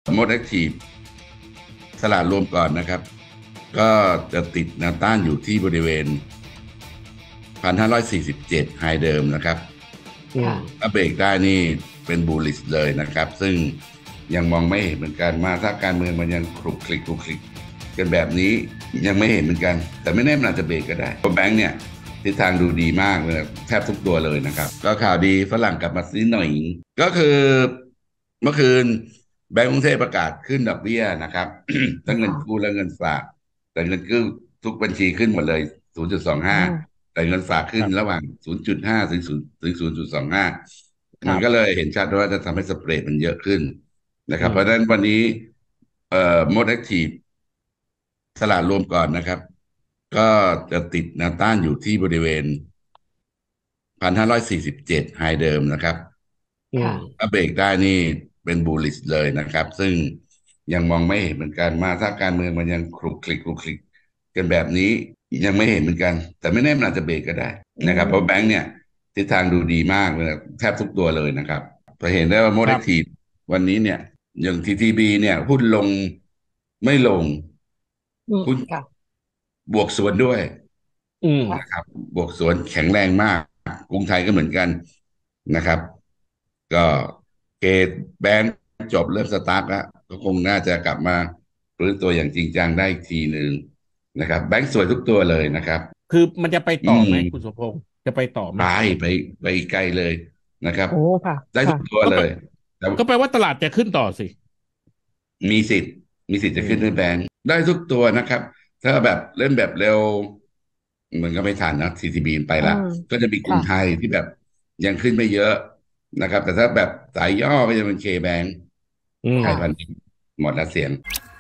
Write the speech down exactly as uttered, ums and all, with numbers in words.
โมดแอคทีฟสลากรวมก่อนนะครับก็จะติดแนวต้านอยู่ที่บริเวณหนึ่งพันห้าร้อยสี่สิบเจ็ดไฮเดิมนะครับค่ะถ้าเบรกได้นี่เป็นบูลลิชเลยนะครับซึ่งยังมองไม่เห็นเหมือนกันมาถ้าการเมืองมันยังคลุกคลิกคลุกคลิกกันแบบนี้ยังไม่เห็นเหมือนกันแต่ไม่แน่มันอาจจะเบรกก็ได้ตัวแบงค์เนี่ยทิศทางดูดีมากเลยแทบทุกตัวเลยนะครับก็ข่าวดีฝรั่งกลับมาซื้อหน่อยก็คือเมื่อคืนแบงก์กรุงเทพประกาศขึ้นดอกเบี้ยนะครับ ทั้งเงินกู้ค่ะและเงินฝากแต่เงินกู้ทุกบัญชีขึ้นหมดเลยศูนย์จุดสองห้าอ่าแต่เงินฝากขึ้ครับนระหว่างศูนย์จุดห้าถึงศูนย์ถึงศูนย์จุดสองห้ามันก็ครับเลยเห็นชัดว่าจะทำให้สเปรดมันเยอะขึ้นนะคอืรับเพราะฉะนั้นมวันนี้เอ่อโมดแอคทีฟสลากรวมก่อนนะครับก็จะติดแนวต้านอยู่ที่บริเวณพันห้าร้อยสี่สิบเจ็ดไฮเดิมนะครับอืค่ะมถ้าเบรกได้นี่เป็นบูลลิชเลยนะครับซึ่งยังมองไม่เห็นเหมือนกันมาถ้าการเมืองมันยังคลุกคลิกคลุกคลิกกันแบบนี้ยังไม่เห็นเหมือนกันแต่ไม่แน่มันอาจจะเบรกก็ได้อืนะครับเพราะแบงมค์เนี่ยทิศทางดูดีมากเลยแทบทุกตัวเลยนะครับจะเห็นได้ว่าโมครับเดลทีวันนี้เนี่ยอย่างทีทีบีเนี่ยหุ้นลงไม่ลงอืมหุ้นค่ะบวกสวนด้วยอืมค่ะนะครับบวกสวนแข็งแรงมากกรุงไทยก็เหมือนกันนะครับก็เกตแบงก์จบเริ่มสตาร์ทแล้วก็คงน่าจะกลับมาฟื้นตัวอย่างจริงจังได้อีกทีหนึ่งนะครับแบงก์สวยทุกตัวเลยนะครับคือมันจะไปอืต่อไหมคุณสมมพงษ์จะไปต่อไหมไปไปไปไกลเลยนะครับโอ้ค่ะได้ทุค่ะกตัวก็แปลเลยแต่ก็แปลว่าตลาดจะขึ้นต่อสิมีสิทธิ์มีสิทธิ์อืจะขึ้นด้วยแบมงก์ได้ทุกตัวนะครับถ้าแบบเล่นแบบเร็วมันก็ไม่ทันนะ ซี ที บี ไปอืละมก็จะมีกรุงค่ะไทยที่แบบยังขึ้นไม่เยอะนะครับแต่ถ้าแบบสายย่อก็จะเป็นเคแบงก์อืมไทยค่ะพาณิชย์หมดแล้วเสียง